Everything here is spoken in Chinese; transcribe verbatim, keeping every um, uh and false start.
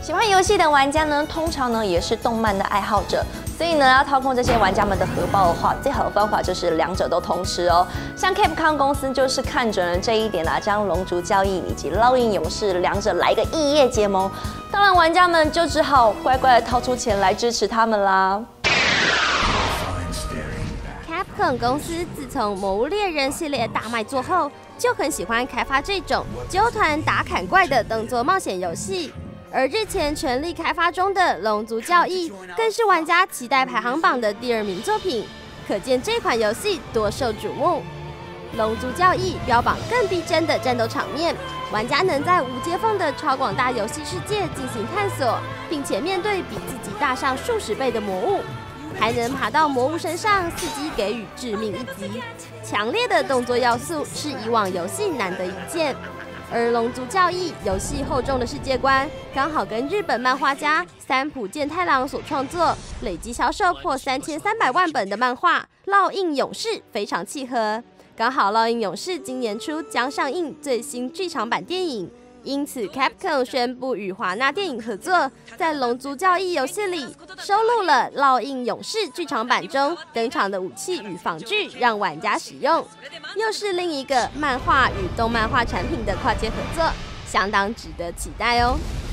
喜欢游戏的玩家呢，通常呢也是动漫的爱好者，所以呢要掏空这些玩家们的荷包的话，最好的方法就是两者都通吃哦。像 Capcom 公司就是看准了这一点啊，将《龙族教义》以及《烙印勇士》两者来个异业结盟，当然玩家们就只好乖乖的掏出钱来支持他们啦。 Capcom 公司自从《魔物猎人》系列大卖座后，就很喜欢开发这种揪团打砍怪的动作冒险游戏。而日前全力开发中的《龙族教义》，更是玩家期待排行榜的第二名作品，可见这款游戏多受瞩目。《龙族教义》标榜更逼真的战斗场面，玩家能在无接缝的超广大游戏世界进行探索，并且面对比自己大上数十倍的魔物。 还能爬到魔物身上，伺机给予致命一击。强烈的动作要素是以往游戏难得一见。而《龙族教义》游戏厚重的世界观，刚好跟日本漫画家三浦健太郎所创作、累计销售破三千三百万本的漫画《烙印勇士》非常契合。刚好《烙印勇士》今年初将上映最新剧场版电影。 因此 ，Capcom 宣布与华纳电影合作，在《龙族教义》游戏里收录了《烙印勇士》剧场版中登场的武器与防具，让玩家使用，又是另一个漫画与动漫化产品的跨界合作，相当值得期待哦。